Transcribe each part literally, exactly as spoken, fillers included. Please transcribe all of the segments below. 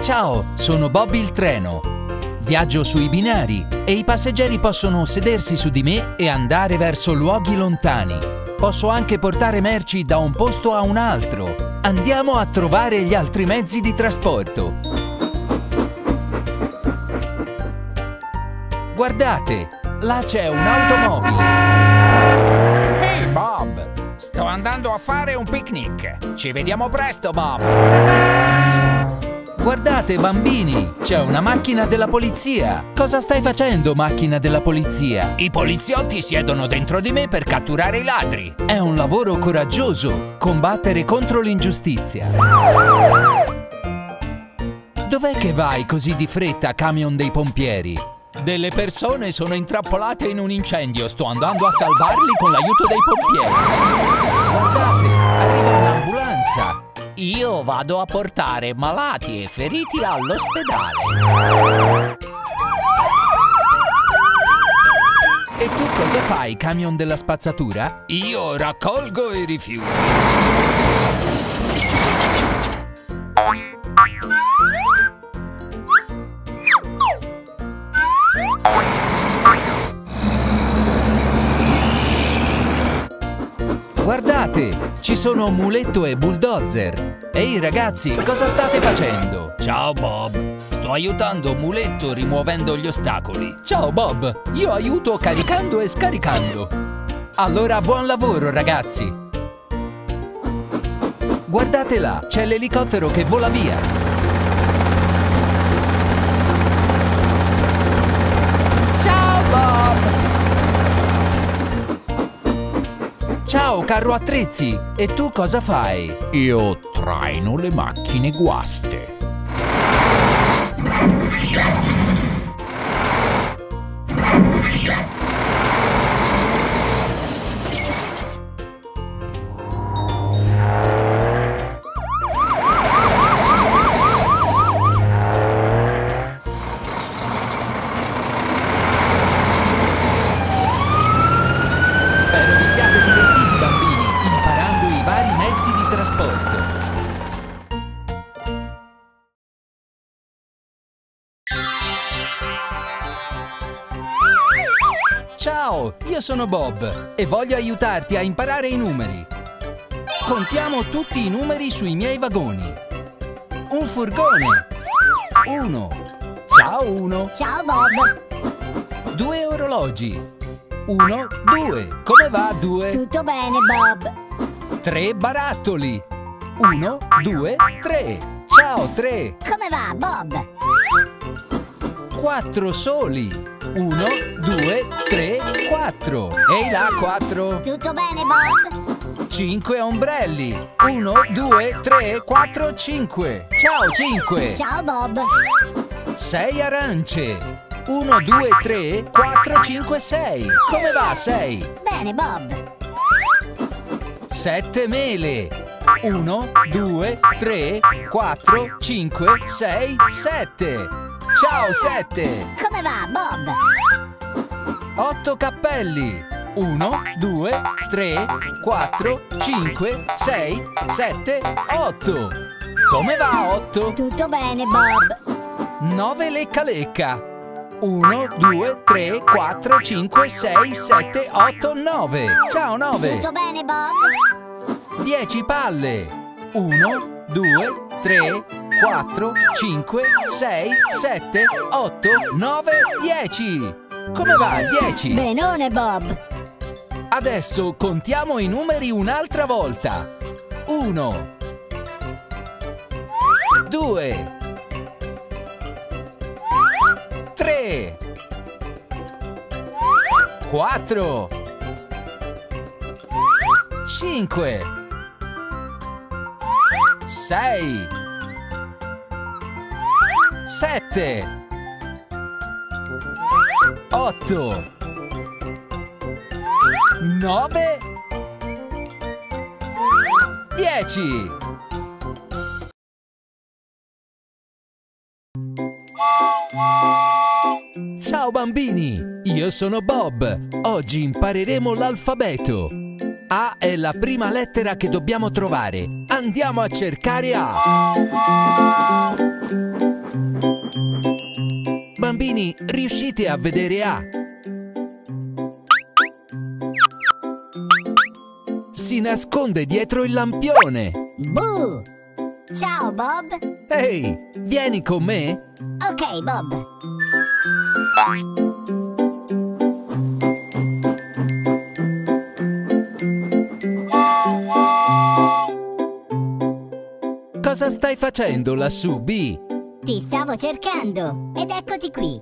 Ciao, sono Bob il treno. Viaggio sui binari e i passeggeri possono sedersi su di me e andare verso luoghi lontani. Posso anche portare merci da un posto a un altro. Andiamo a trovare gli altri mezzi di trasporto. Guardate, là c'è un'automobile. Ehi Bob, sto andando a fare un picnic. Ci vediamo presto, Bob. Guardate, bambini, c'è una macchina della polizia. Cosa stai facendo, macchina della polizia? I poliziotti siedono dentro di me per catturare i ladri. È un lavoro coraggioso, combattere contro l'ingiustizia. Dov'è che vai così di fretta, camion dei pompieri? Delle persone sono intrappolate in un incendio. Sto andando a salvarli con l'aiuto dei pompieri. Guardate, arriva un'ambulanza. Io vado a portare malati e feriti all'ospedale. E tu cosa fai, camion della spazzatura? Io raccolgo i rifiuti. Guardate, ci sono Muletto e Bulldozer. Ehi ragazzi, cosa state facendo? Ciao Bob, sto aiutando Muletto rimuovendo gli ostacoli. Ciao Bob, io aiuto caricando e scaricando. Allora buon lavoro ragazzi. Guardate là, c'è l'elicottero che vola via. Ciao Bob! Ciao carro attrezzi, e tu cosa fai? Io traino le macchine guaste. Spero vi siate divertiti bambini, imparando i vari mezzi di trasporto. Ciao, io sono Bob e voglio aiutarti a imparare i numeri. Contiamo tutti i numeri sui miei vagoni. Un furgone. Uno. Ciao uno. Ciao Bob. Due orologi. Uno, due. Come va due? Tutto bene Bob. Tre barattoli. Uno, due, tre. Ciao tre. Come va Bob? Quattro soli. Uno, due, tre, quattro. Ehi là, quattro. Tutto bene Bob? Cinque ombrelli. Uno, due, tre, quattro, cinque. Ciao cinque. Ciao Bob. Sei arance. Uno, due, tre, quattro, cinque, sei. Come va sei? Bene Bob. Sette mele. Uno, due, tre, quattro, cinque, sei, sette. Ciao sette. Come va Bob? Otto cappelli. Uno, due, tre, quattro, cinque, sei, sette, otto. Come va otto? Tutto bene Bob. Nove lecca lecca. Uno, due, tre, quattro, cinque, sei, sette, otto, nove. Ciao nove. Tutto bene Bob? Dieci palle. Uno, due, tre, quattro, cinque, sei, sette, otto, nove, dieci. Come va dieci? Benone Bob. Adesso contiamo i numeri un'altra volta. Uno. Due. Tre. Quattro. Cinque. Sei. Sette. Otto. Nove. Dieci. Ciao bambini, io sono Bob. Oggi impareremo l'alfabeto. A è la prima lettera che dobbiamo trovare. Andiamo a cercare A. Bambini, riuscite a vedere A? Si nasconde dietro il lampione. Boo! Ciao, Bob. Ehi, vieni con me? Ok, Bob. Cosa stai facendo lassù, B? Ti stavo cercando ed eccoti qui.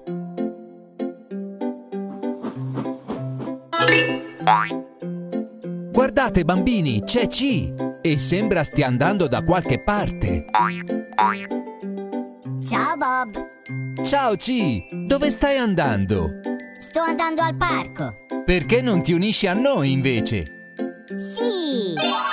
Guardate, bambini, c'è C e sembra stia andando da qualche parte. Ciao, Bob. Ciao C, dove stai andando? Sto andando al parco. Perché non ti unisci a noi invece? Sì!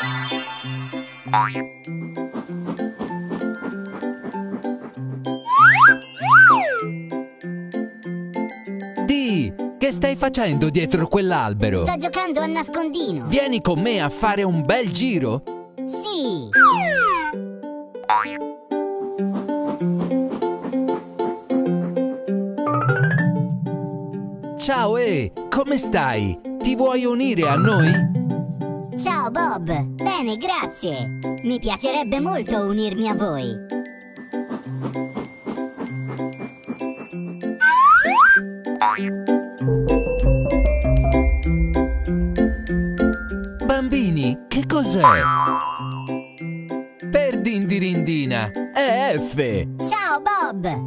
D, che stai facendo dietro quell'albero? Sto giocando a nascondino. Vieni con me a fare un bel giro? Sì! Ciao E, come stai? Ti vuoi unire a noi? Ciao, Bob. Bene, grazie. Mi piacerebbe molto unirmi a voi. Bambini, che cos'è? Per dindirindina, è F. Ciao, Bob.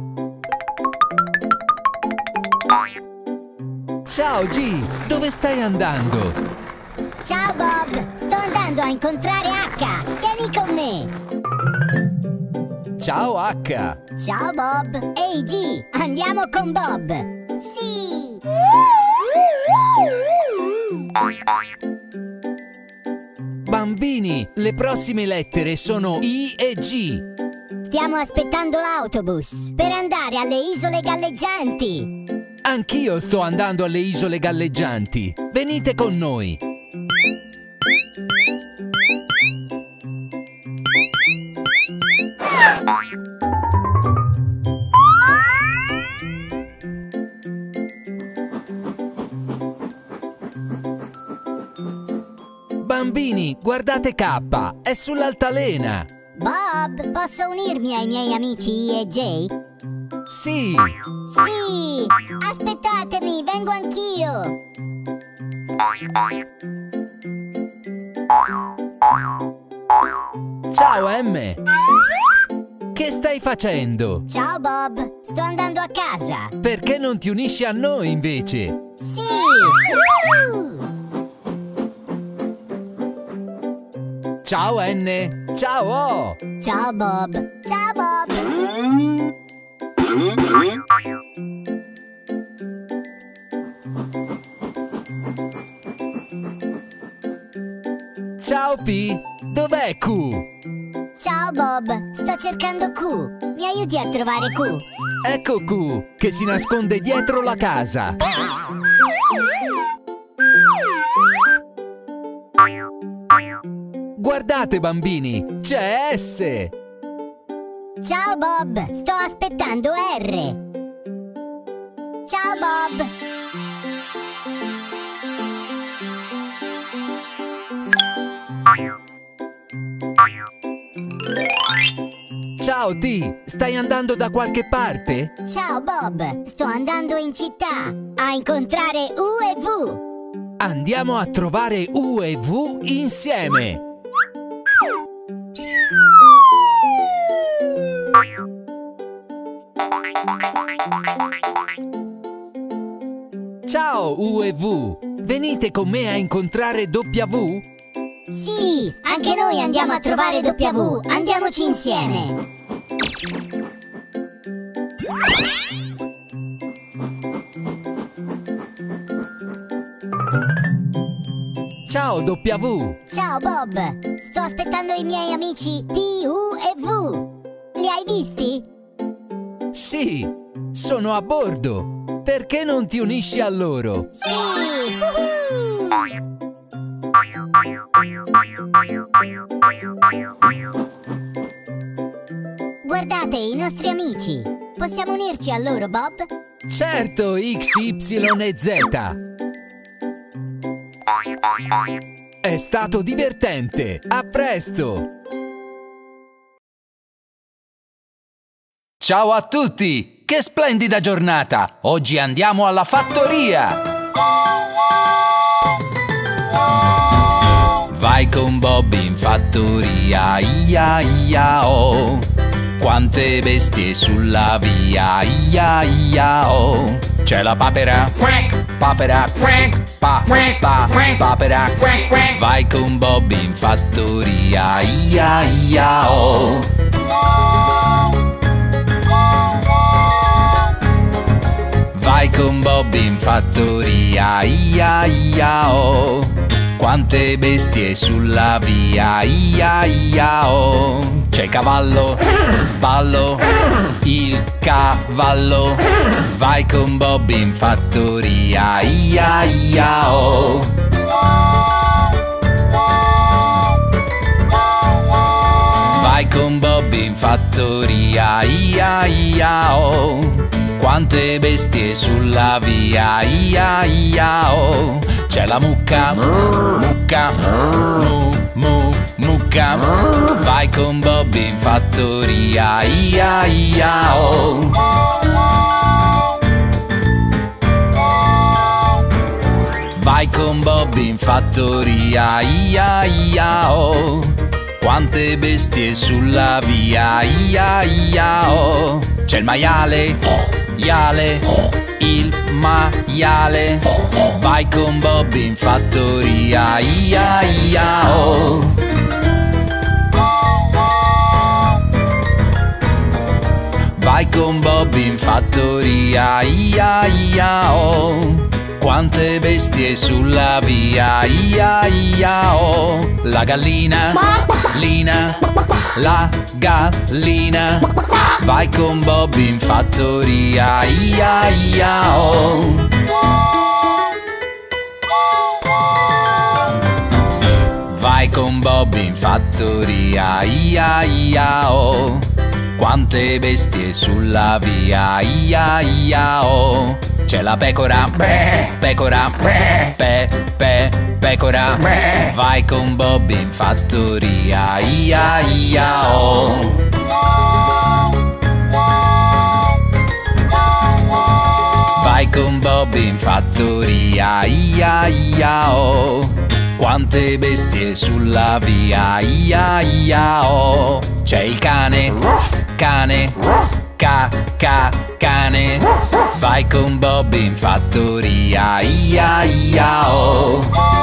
Ciao G, dove stai andando? Ciao, Bob. Sto andando a incontrare H. Vieni con me. Ciao H. Ciao, Bob. Ehi, G, andiamo con Bob. Sì! Bambini, le prossime lettere sono I e G. Stiamo aspettando l'autobus per andare alle isole galleggianti. Anch'io sto andando alle isole galleggianti. Venite con noi. Bambini, guardate K, è sull'altalena. Bob, posso unirmi ai miei amici I e J? Sì. Sì! Aspettatemi, vengo anch'io! Ciao M. Che stai facendo? Ciao, Bob, sto andando a casa. Perché non ti unisci a noi invece? Sì! Uh! Ciao N. Ciao O. Ciao, Bob. Ciao, Bob. Ciao P. Dov'è Q? Ciao, Bob. Sto cercando Q. Mi aiuti a trovare Q? Ecco Q, che si nasconde dietro la casa. Guardate bambini, c'è S. Ciao, Bob. Sto aspettando R. Ciao, Bob. Ciao T, stai andando da qualche parte? Ciao, Bob. Sto andando in città a incontrare U e V. Andiamo a trovare U e V insieme. Ciao U e V, venite con me a incontrare W? Sì, anche noi andiamo a trovare W. Andiamoci insieme. Ciao W. Ciao, Bob. Sto aspettando i miei amici T, U e V. Li hai visti? Sì, sono a bordo. Perché non ti unisci a loro? Sì! Uh-huh. Guardate i nostri amici. Possiamo unirci a loro, Bob? Certo, X, Y e Z. È stato divertente. A presto! Ciao a tutti! Che splendida giornata! Oggi andiamo alla fattoria! Vai con Bob in fattoria, ia ia oh. Quante bestie sulla via, ia ia oh. C'è la papera, quack, papera, quack, pa, pa, papera, quack, quack. Vai con Bob in fattoria, ia ia oh. Vai con Bob in fattoria, ia ia oh. Quante bestie sulla via, ia ia oh. C'è il cavallo, ballo, il cavallo. Vai con Bob in fattoria, ia ia oh. Vai con Bob in fattoria, ia ia oh. Quante bestie sulla via, ia ia oh. C'è la mucca, mucca, mu, mu, mucca. Vai con Bob in fattoria, ia ia oh. Vai con Bob in fattoria, ia ia oh. Quante bestie sulla via, ia ia oh. C'è il maiale, iale, il maiale. Vai con Bob in fattoria, ia ia oh. Vai con Bob in fattoria, ia ia oh. Quante bestie sulla via, ia ia oh. La gallina, lina, la gallina. Vai con Bob in fattoria, ia ia oh. Vai con Bob in fattoria, ia ia oh. Quante bestie sulla via, ia ia oh. C'è la pecora, pecora, pe, pe, pecora. Vai con Bob in fattoria, ia ia oh. Vai con Bob in fattoria, ia ia oh. Quante bestie sulla via, ia ia oh. C'è il cane, cane, ca, ca, cane. Vai con Bob in fattoria, ia ia oh.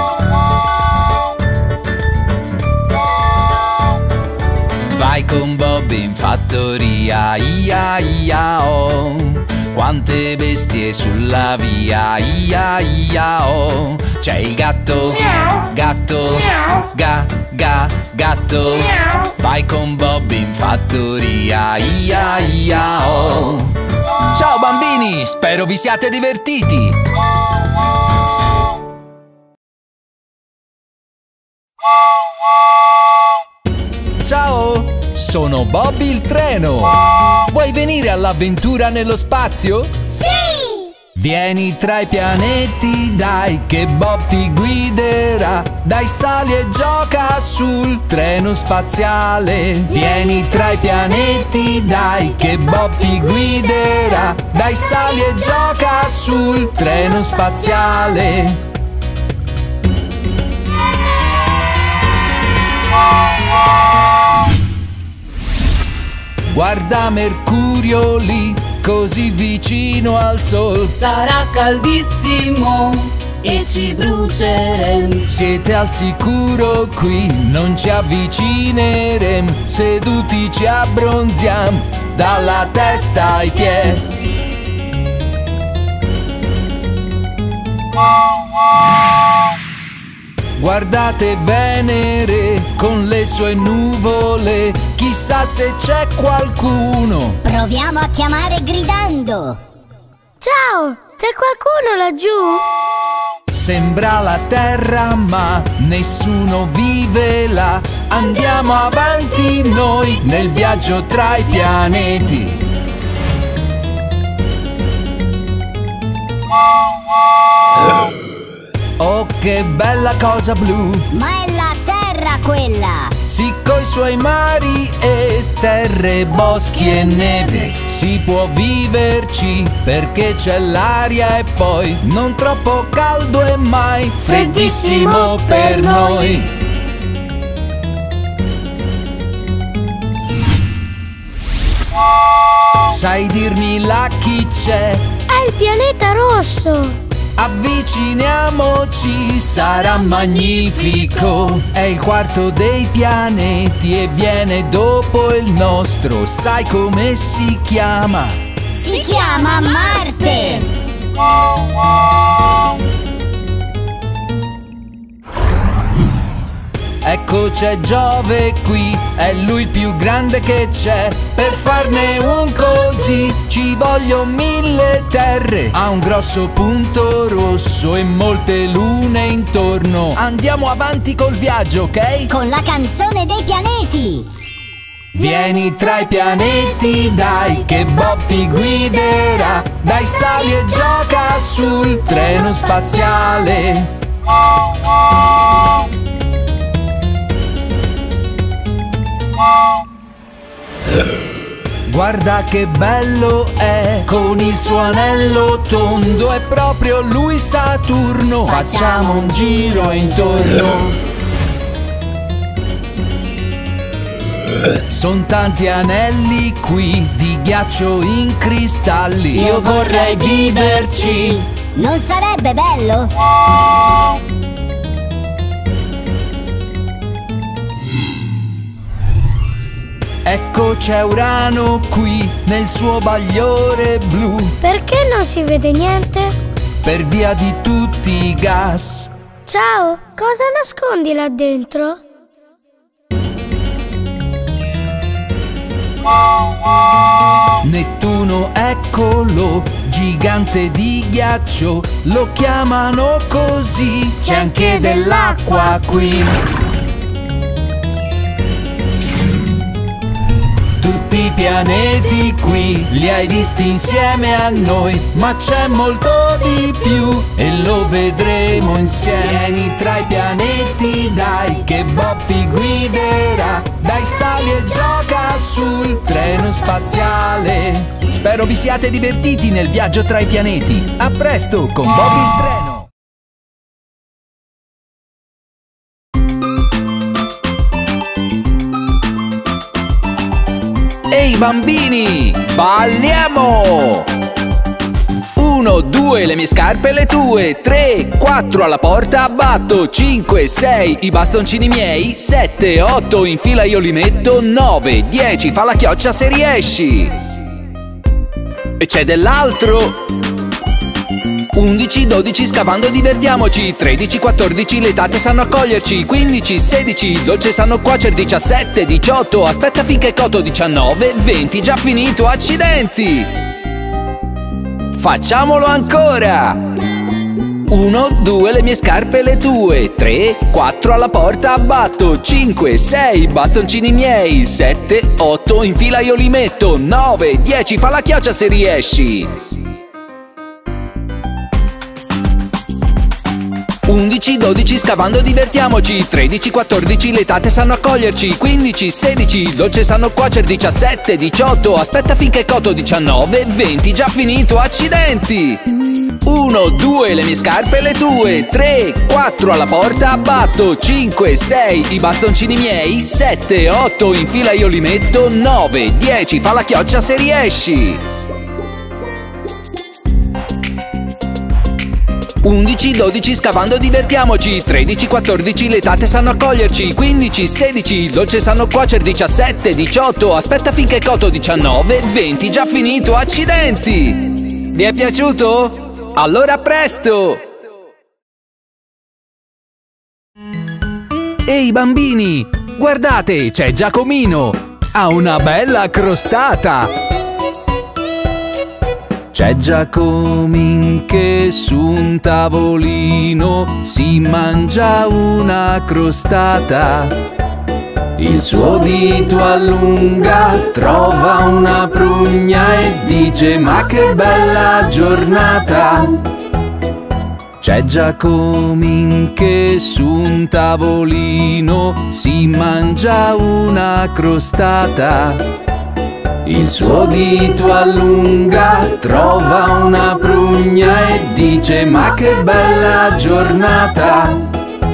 Vai con Bob in fattoria, ia ia oh. Quante bestie sulla via, ia ia oh. C'è il gatto, gatto, ga, ga, gatto. Vai con Bob in fattoria, ia ia oh. Ciao bambini, spero vi siate divertiti. Ciao, sono Bob il treno. Vuoi venire all'avventura nello spazio? Sì! Vieni tra i pianeti, dai che Bob ti guiderà. Dai, sali e gioca sul treno spaziale. Vieni tra i pianeti, dai che Bob ti guiderà. Dai, sali e gioca sul treno spaziale. Guarda Mercurio lì, così vicino al Sol. Sarà caldissimo e ci bruceremo. Siete al sicuro qui, non ci avvicineremo. Seduti ci abbronziamo, dalla testa ai piedi. Guardate Venere con le sue nuvole, chissà se c'è qualcuno. Proviamo a chiamare gridando. Ciao, c'è qualcuno laggiù? Sembra la Terra ma nessuno vive là. Andiamo avanti noi nel viaggio tra i pianeti. Oh, che bella cosa blu! Ma è la terra quella! Sì, coi suoi mari e terre, boschi e neve si può viverci perché c'è l'aria e poi non troppo caldo e mai freddissimo per noi. Sai dirmi là chi c'è? È il pianeta rosso! Avviciniamoci, sarà magnifico. È il quarto dei pianeti e viene dopo il nostro. Sai come si chiama? Si chiama Marte! Ecco c'è Giove qui, è lui il più grande che c'è. Per farne un così ci vogliono mille terre. Ha un grosso punto rosso e molte lune intorno. Andiamo avanti col viaggio, ok? Con la canzone dei pianeti! Vieni tra i pianeti, dai, che Bob ti guiderà. Dai, sali e gioca sul treno spaziale. Guarda che bello è, con il suo anello tondo, è proprio lui Saturno. Facciamo un giro intorno. Son tanti anelli qui, di ghiaccio in cristalli. Io vorrei viverci. Non sarebbe bello? Ecco c'è Urano qui, nel suo bagliore blu. Perché non si vede niente? Per via di tutti i gas. Ciao, cosa nascondi là dentro? Nettuno, eccolo, gigante di ghiaccio, lo chiamano così. C'è anche dell'acqua qui. Tutti i pianeti qui li hai visti insieme a noi, ma c'è molto di più e lo vedremo insieme. Vieni tra i pianeti, dai, che Bob ti guiderà. Dai, sali e gioca sul treno spaziale. Spero vi siate divertiti nel viaggio tra i pianeti. A presto con Bob il treno! Ehi bambini, balliamo! Uno, due, le mie scarpe e le tue. Tre, quattro, alla porta abbatto. Cinque, sei, i bastoncini miei. Sette, otto, in fila io li metto. Nove, dieci, fa la chioccia se riesci. E c'è dell'altro. Undici, dodici, scavando divertiamoci. Tredici, quattordici, le tate sanno accoglierci. Quindici, sedici, il dolce sanno cuocer. Diciassette, diciotto, aspetta finché coto. Diciannove, venti, già finito, accidenti! Facciamolo ancora! Uno, due, le mie scarpe e le tue. Tre, quattro, alla porta abbatto. Cinque, sei, bastoncini miei. Sette, otto, in fila io li metto. Nove, dieci, fa la chioccia se riesci. Undici, dodici, scavando divertiamoci. Tredici, quattordici, le tate sanno accoglierci. Quindici, sedici, il dolce sanno cuocer. Diciassette, diciotto, aspetta finché coto. Diciannove, venti, già finito, accidenti! Uno, due, le mie scarpe e le tue. Tre, quattro, alla porta abbatto. Cinque, sei, i bastoncini miei. Sette, otto, in fila io li metto. Nove, dieci, fa la chioccia se riesci. Undici, dodici, scavando divertiamoci. Tredici, quattordici, le tate sanno accoglierci. Quindici, sedici, il dolce sanno cuocer. Diciassette, diciotto, aspetta finché coto. Diciannove, venti, già finito, accidenti! Vi è piaciuto? Allora a presto! Ehi bambini, guardate, c'è Giacomino! Ha una bella crostata! C'è Giacomin che su un tavolino si mangia una crostata. Il suo dito allunga, trova una prugna e dice: ma che bella giornata! C'è Giacomin che su un tavolino si mangia una crostata. Il suo dito allunga, trova una prugna e dice: ma che bella giornata!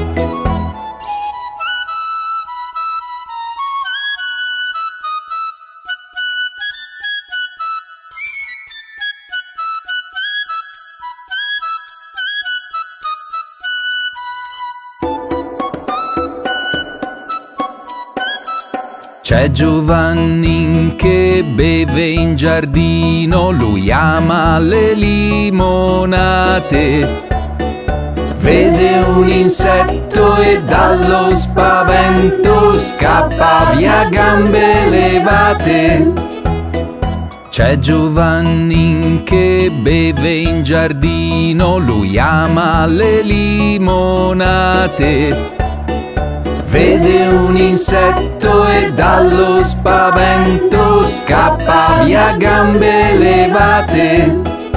C'è Giovannin che beve in giardino, lui ama le limonate. Vede un insetto e dallo spavento scappa via a gambe levate. C'è Giovannin che beve in giardino, lui ama le limonate. Vede un insetto e dallo spavento scappa via a gambe levate.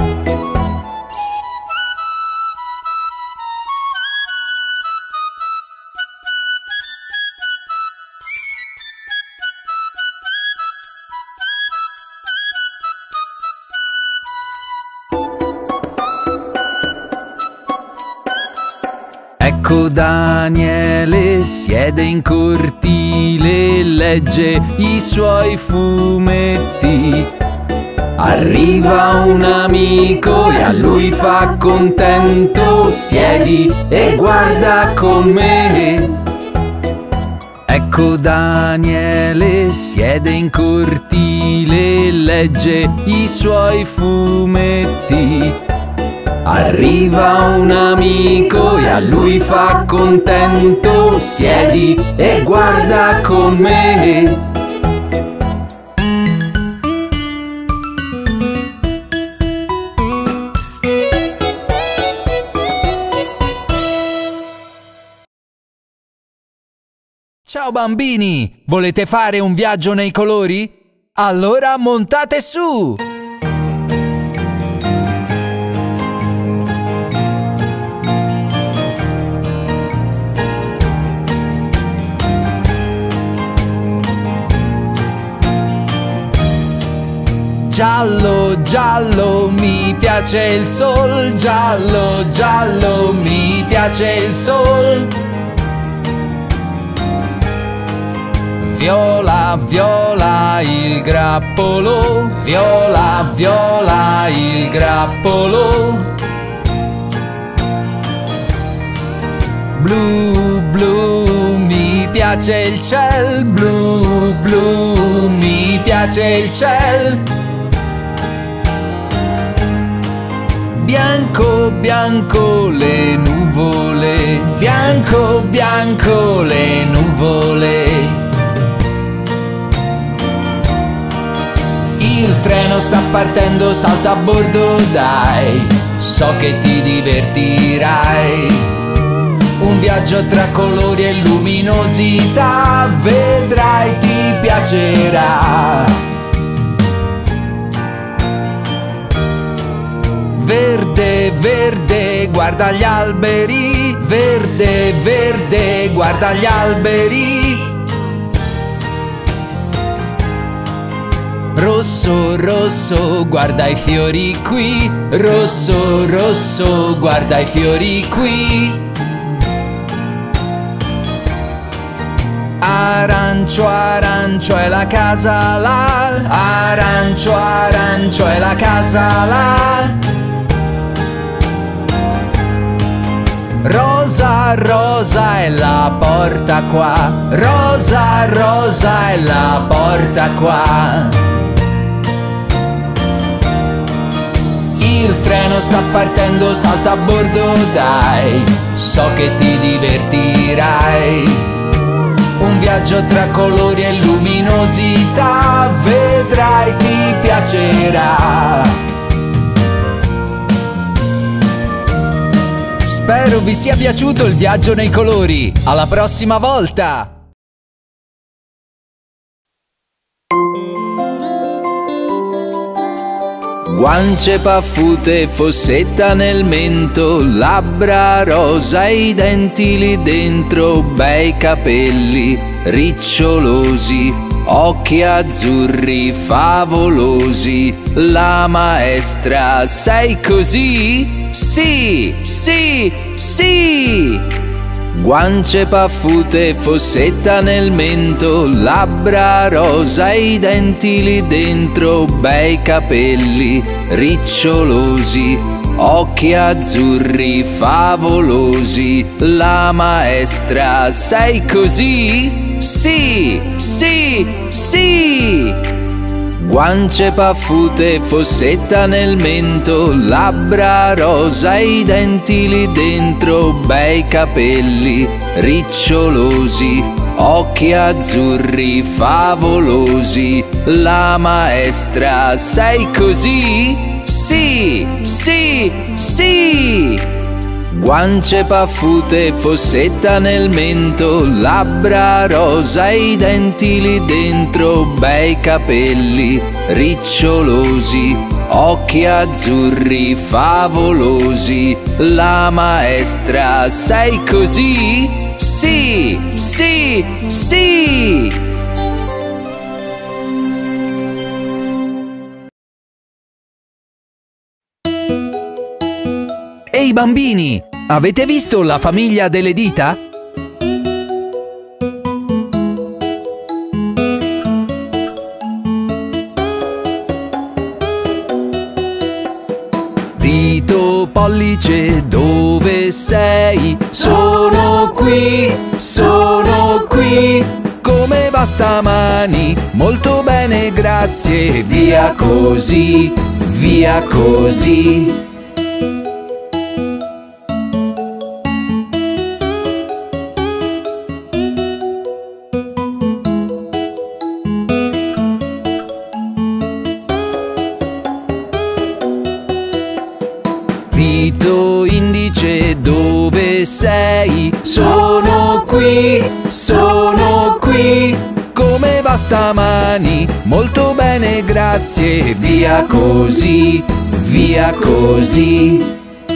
Ecco Daniele siede in cortile e legge i suoi fumetti. Arriva un amico e a lui fa contento: siedi e guarda con me. Ecco Daniele siede in cortile e legge i suoi fumetti. Arriva un amico e a lui fa contento: siedi e guarda con me. Ciao bambini! Volete fare un viaggio nei colori? Allora montate su! Giallo, giallo, mi piace il sol. Giallo, giallo, mi piace il sol. Viola, viola, il grappolo. Viola, viola, il grappolo. Blu, blu, mi piace il ciel. Blu, blu, mi piace il ciel. Bianco, bianco le nuvole. Bianco, bianco le nuvole. Il treno sta partendo, salta a bordo dai, so che ti divertirai. Un viaggio tra colori e luminosità, vedrai ti piacerà. Verde, verde, guarda gli alberi. Verde, verde, guarda gli alberi. Rosso, rosso, guarda i fiori qui. Rosso, rosso, guarda i fiori qui. Arancio, arancio è la casa là. Arancio, arancio è la casa là. Rosa, rosa è la porta qua. Rosa, rosa è la porta qua. Il treno sta partendo, salta a bordo dai, so che ti divertirai. Un viaggio tra colori e luminosità, vedrai ti piacerà. Spero vi sia piaciuto il viaggio nei colori. Alla prossima volta! Guance paffute, fossetta nel mento, labbra rosa e i denti lì dentro, bei capelli ricciolosi, occhi azzurri favolosi. La maestra, sei così? Sì, sì, sì! Guance paffute, fossetta nel mento, labbra rosa e i denti lì dentro, bei capelli ricciolosi, occhi azzurri favolosi. La maestra, sei così? Sì, sì, sì! Guance paffute, fossetta nel mento, labbra rosa e i denti lì dentro, bei capelli ricciolosi, occhi azzurri favolosi. La maestra, sei così? Sì, sì, sì! Guance paffute, fossetta nel mento, labbra rosa e i denti lì dentro, bei capelli ricciolosi, occhi azzurri favolosi. La maestra, sei così? Sì, sì, sì! Ehi bambini, avete visto la famiglia delle dita? Dito, pollice, dove sei? Sono qui, sono qui. Come va stamani? Molto bene, grazie. Via così, via così. Dito, indice, dove sei? Sono qui, sono qui. Come va stamani? Molto bene, grazie. Via così, via così.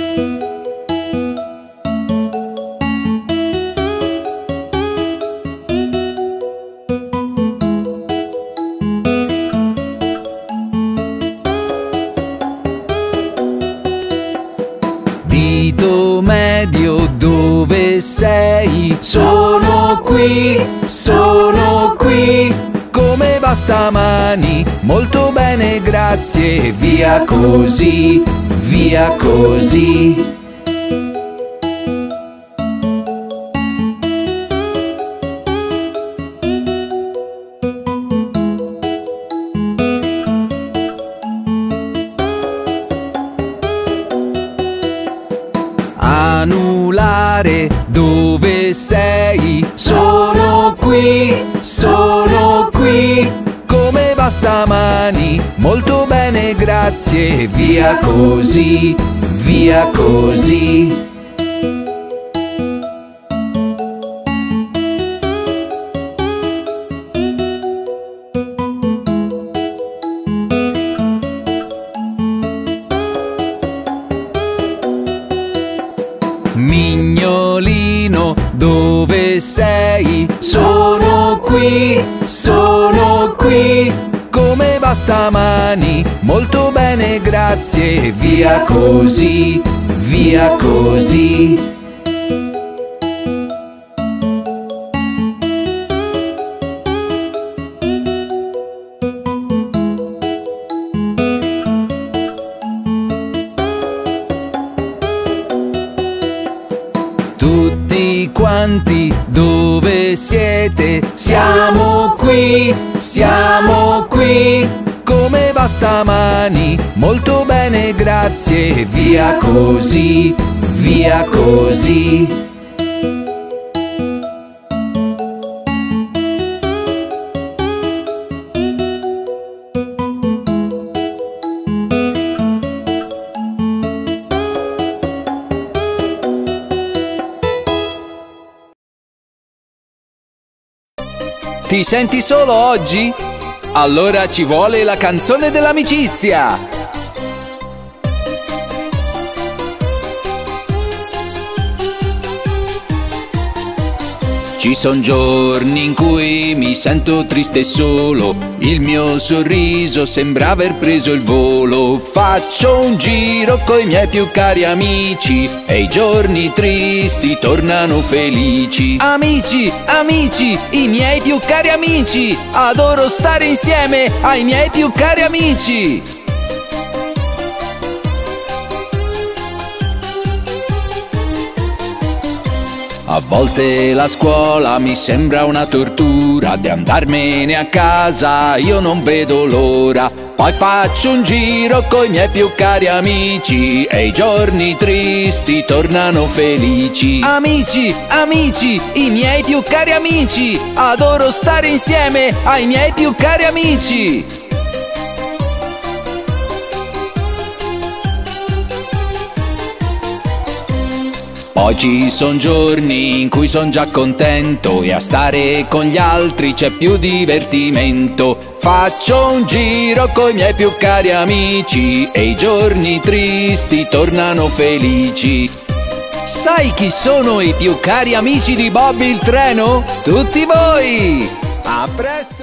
Dito medio, dove sei? Sono qui, sono qui. Come va stamani? Molto bene, grazie. Via così, via così. Anulare, dove sei? Sono qui, sono qui. Come va stamani? Molto bene, grazie. Via così, via così. Mignolino, dove sei? Sono qui, sono qui. Come va stamani? Molto bene, grazie. Via così, via così. Tutti quanti, dove siete? Siamo qui, siamo qui. Come va stamani? Molto bene, grazie. Via così, via così. Ti senti solo oggi? Allora ci vuole la canzone dell'amicizia! Ci son giorni in cui mi sento triste e solo, il mio sorriso sembra aver preso il volo. Faccio un giro coi miei più cari amici e i giorni tristi tornano felici. Amici, amici, i miei più cari amici, adoro stare insieme ai miei più cari amici. A volte la scuola mi sembra una tortura, di andarmene a casa io non vedo l'ora. Poi faccio un giro coi miei più cari amici e i giorni tristi tornano felici. Amici, amici, i miei più cari amici, adoro stare insieme ai miei più cari amici. Poi ci son giorni in cui son già contento e a stare con gli altri c'è più divertimento. Faccio un giro coi miei più cari amici e i giorni tristi tornano felici. Sai chi sono i più cari amici di Bob il Treno? Tutti voi! A presto!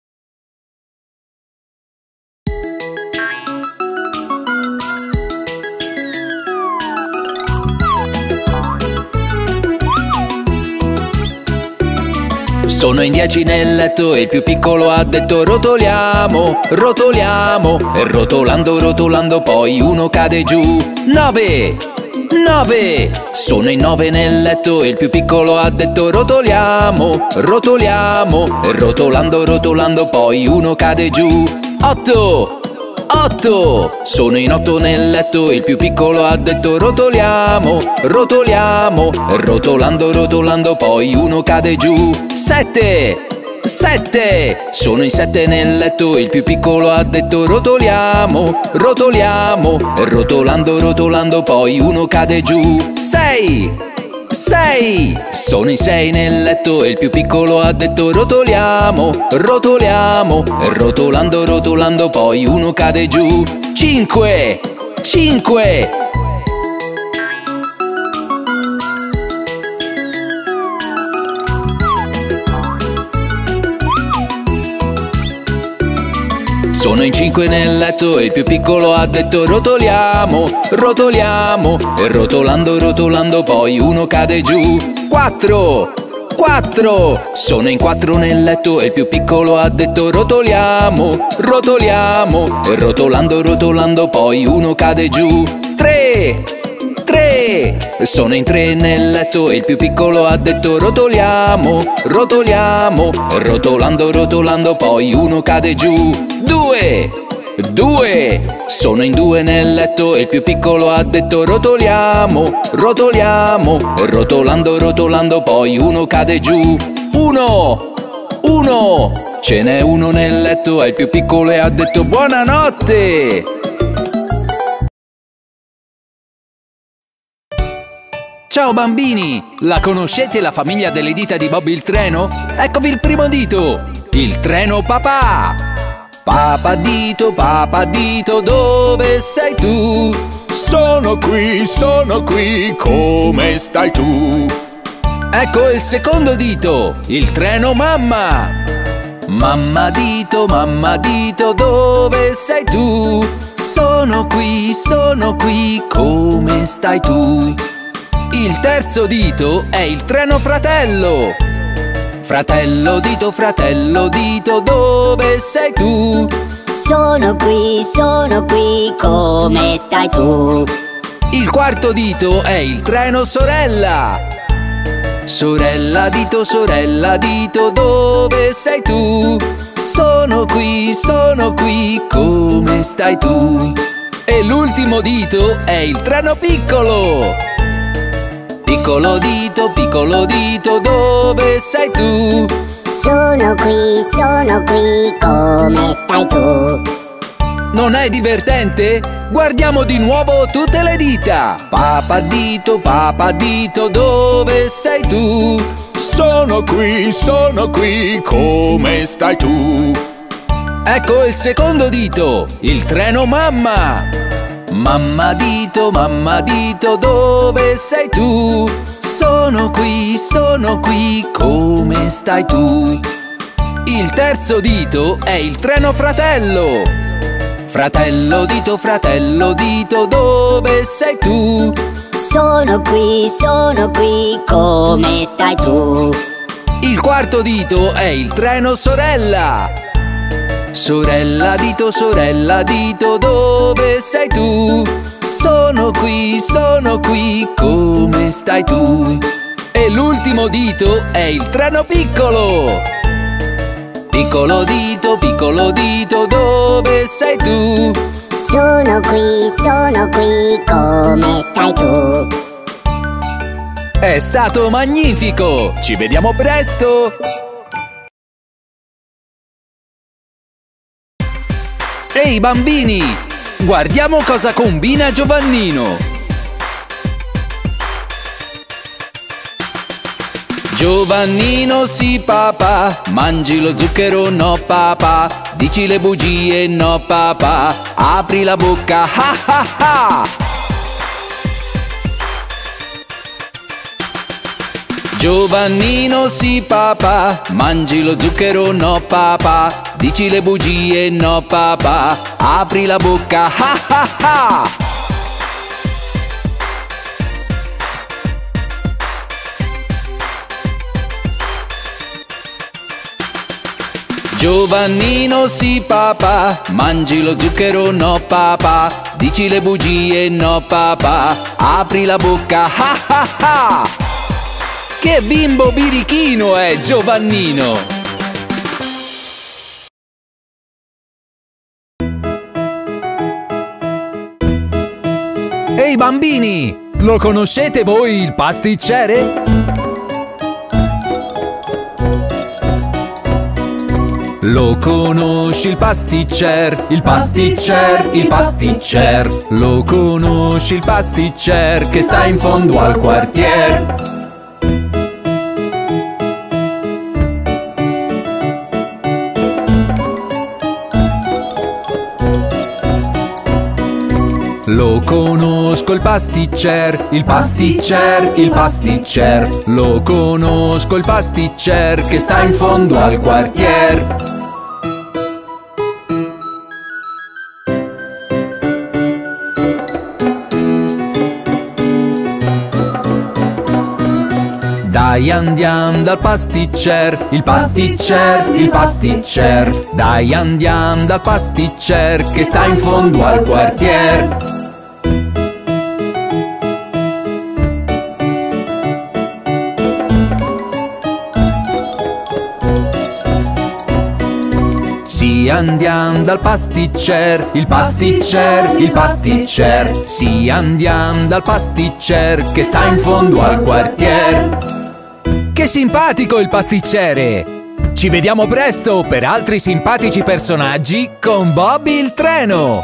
Sono in dieci nel letto e il più piccolo ha detto rotoliamo, rotoliamo. E rotolando, rotolando poi uno cade giù. Nove, nove. Sono in nove nel letto e il più piccolo ha detto rotoliamo, rotoliamo. E rotolando, rotolando poi uno cade giù. Otto, otto. Sono in otto nel letto e il più piccolo ha detto rotoliamo, rotoliamo. E rotolando, rotolando poi uno cade giù. Sette, sette. Sono in sette nel letto e il più piccolo ha detto rotoliamo, rotoliamo. E rotolando, rotolando poi uno cade giù. Sei, sei. Sono in sei nel letto e il più piccolo ha detto rotoliamo, rotoliamo. E rotolando, rotolando poi uno cade giù. Cinque, cinque. Sono in cinque nel letto e il più piccolo ha detto rotoliamo, rotoliamo. E rotolando, rotolando poi uno cade giù. Quattro, quattro. Sono in quattro nel letto e il più piccolo ha detto rotoliamo, rotoliamo. E rotolando, rotolando poi uno cade giù. Tre, tre. Sono in tre nel letto e il più piccolo ha detto rotoliamo, rotoliamo. E rotolando, rotolando poi uno cade giù. Due, due. Sono in due nel letto e il più piccolo ha detto rotoliamo, rotoliamo. E rotolando, rotolando poi uno cade giù. Uno, uno. Ce n'è uno nel letto e il più piccolo ha detto buonanotte. Ciao bambini! La conoscete la famiglia delle dita di Bob il Treno? Eccovi il primo dito! Il treno papà! Papà dito, papà dito, dove sei tu? Sono qui, sono qui, come stai tu? Ecco il secondo dito! Il treno mamma! Mamma dito, mamma dito, dove sei tu? Sono qui, sono qui, come stai tu? Il terzo dito è il treno fratello. Fratello dito, fratello dito, dove sei tu? Sono qui, sono qui, come stai tu? Il quarto dito è il treno sorella. Sorella dito, sorella dito, dove sei tu? Sono qui, sono qui, come stai tu? E l'ultimo dito è il treno piccolo. Piccolo dito, piccolo dito, dove sei tu? Sono qui, sono qui, come stai tu? Non è divertente? Guardiamo di nuovo tutte le dita. Papà dito, papà dito, dove sei tu? Sono qui, sono qui, come stai tu? Ecco il secondo dito, il treno mamma. Mamma dito, mamma dito, dove sei tu? Sono qui, sono qui, come stai tu? Il terzo dito è il treno fratello. Fratello dito, fratello dito, dove sei tu? Sono qui, sono qui, come stai tu? Il quarto dito è il treno sorella. Sorella dito, sorella dito, dove sei tu? Sono qui, sono qui, come stai tu? E l'ultimo dito è il treno piccolo. Piccolo dito, piccolo dito, dove sei tu? Sono qui, sono qui, come stai tu? È stato magnifico! Ci vediamo presto! Ehi bambini! Guardiamo cosa combina Giovannino! Giovannino sì papà, mangi lo zucchero no papà, dici le bugie no papà, apri la bocca ha ha ha! Giovannino sì papà, mangi lo zucchero no papà, dici le bugie no papà, apri la bocca ha ha ha! Giovannino sì papà, mangi lo zucchero no papà, dici le bugie no papà, apri la bocca ha ha ha! Che bimbo birichino è Giovannino! Ehi bambini! Lo conoscete voi il pasticcere? Lo conosci il pasticcer, il pasticcer, il pasticcer. Lo conosci il pasticcer che sta in fondo al quartier. Lo conosco il pasticcer, il pasticcer, il pasticcer. Lo conosco il pasticcer che sta in fondo al quartier. Dai andiamo dal pasticcer, il pasticcer, il pasticcer. Dai andiamo dal pasticcer che sta in fondo al quartier. Sì, andiamo dal pasticcer, il pasticcer, il pasticcer. Sì, andiamo dal pasticcer che sta in fondo al quartier. Che simpatico il pasticcere! Ci vediamo presto per altri simpatici personaggi con Bobby il treno!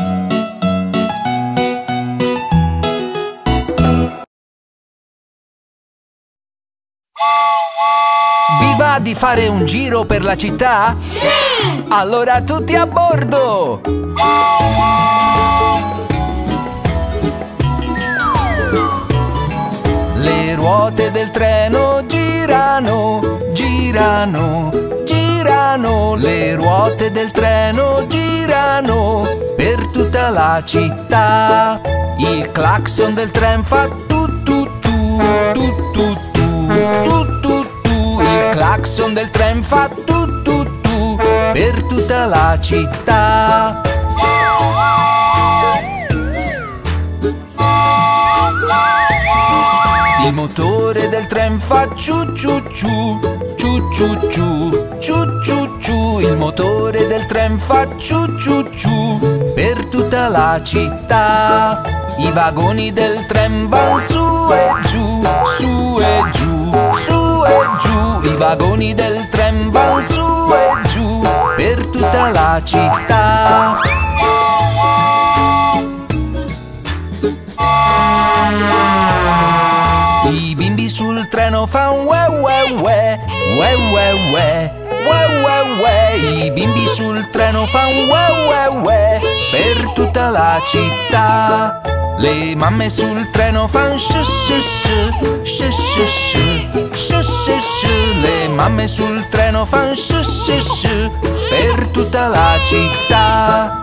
Vi va di fare un giro per la città? Sì! Allora tutti a bordo! Le ruote del treno girano, girano, girano. Le ruote del treno girano per tutta la città. Il clacson del tren fa tu tu tu, tu tu tu, tu tu tu. Il clacson del tren fa tu tu tu per tutta la città. Il motore del tren fa ciu ciu ciu, ciu ciu ciu, ciu ciu ciu. Il motore del tren fa ciu ciu ciu per tutta la città. I vagoni del tren van su e giù, su e giù, su e giù. I vagoni del tren van su e giù per tutta la città. I bimbi sul treno fan ue ue ue, ue ue ue, ue ue ue. I bimbi sul treno fan ue ue ue per tutta la città. Le mamme sul treno fan shu shu shu, shu shu shu, shu shu shu. Le mamme sul treno fan shu shu shu per tutta la città.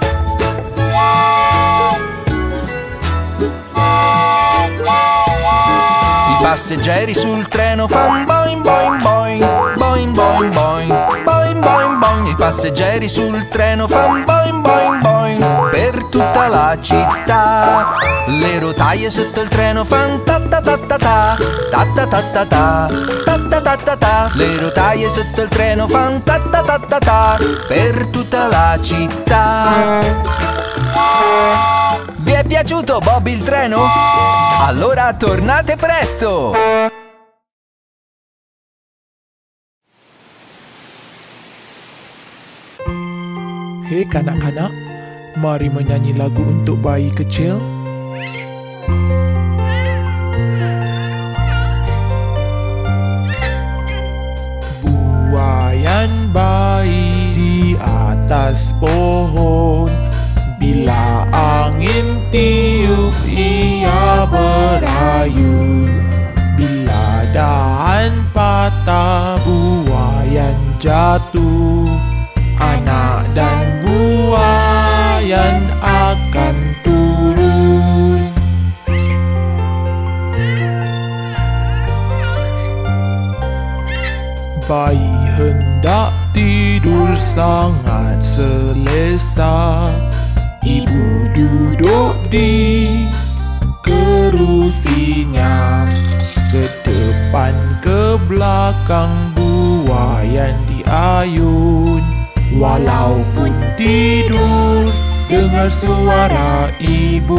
I passeggeri sul treno fan boing boing boing, boing boing boing, boing boing boing. I passeggeri sul treno fan boing boing boing per tutta la città. Le rotaie sotto il treno fan ta ta ta ta ta, ta ta ta ta ta, ta ta ta ta ta. Le rotaie sotto il treno fan ta ta ta ta ta per tutta la città. Vi è piaciuto Bob il treno? Allora tornate presto! Hei kanak-kanak, mari menyanyi lagu untuk bayi kecil. Buayan bayi di atas pohon, bila angin tiup ia berayun. Bila dahan patah buayan jatuh, anak dan buayan akan turun. Bayi hendak tidur sangat selesa. Ibu duduk di kerusinya, ke depan ke belakang buayan diayun. Walaupun tidur, dengar suara ibu.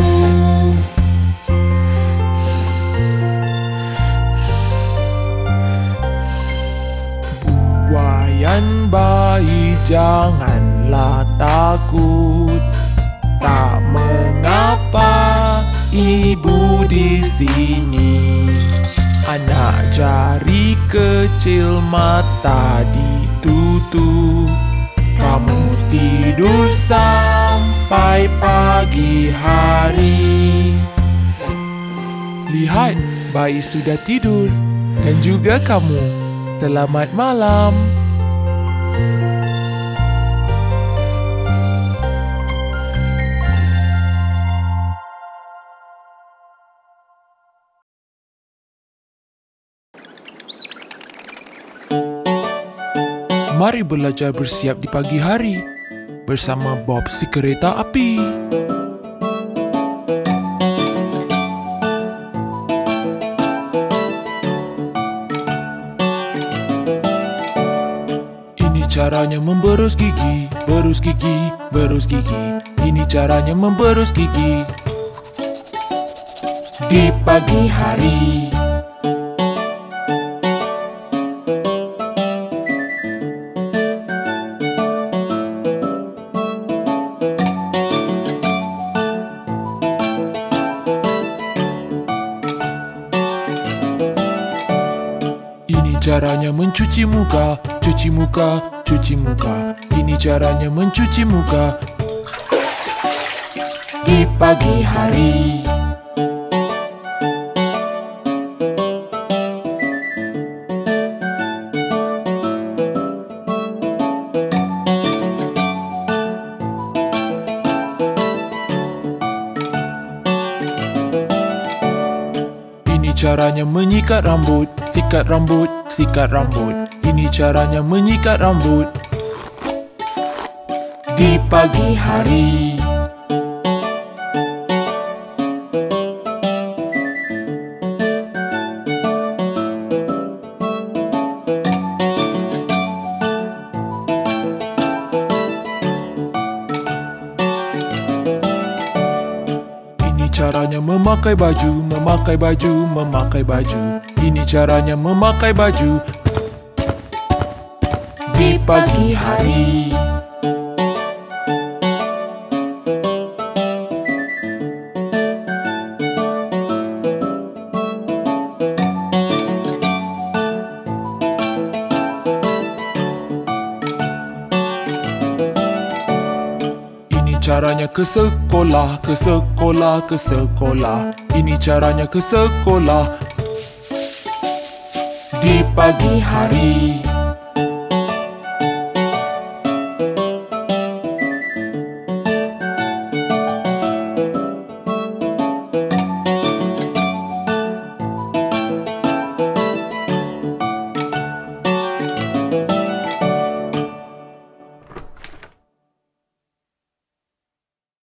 Buayan bayi janganlah takut, tak mengapa ibu di sini. Anak jari kecil mata ditutup, kamu tidur sampai pagi hari. Lihat, bayi sudah tidur dan juga kamu. Selamat malam. Mari belajar bersiap di pagi hari bersama Bob si kereta api. Ini caranya memberus gigi, berus gigi, berus gigi. Ini caranya memberus gigi di pagi hari. Caranya mencuci muka, cuci muka, cuci muka. Ini caranya mencuci muka di pagi hari. Ini caranya menyikat rambut, sikat rambut, sikat rambut. Ini caranya menyikat rambut di pagi hari. Ini caranya memakai baju, memakai baju, memakai baju. Ini caranya memakai baju di pagi hari. caranya ke sekolah, ke sekolah, ke sekolah. Ini caranya ke sekolah. Di pagi hari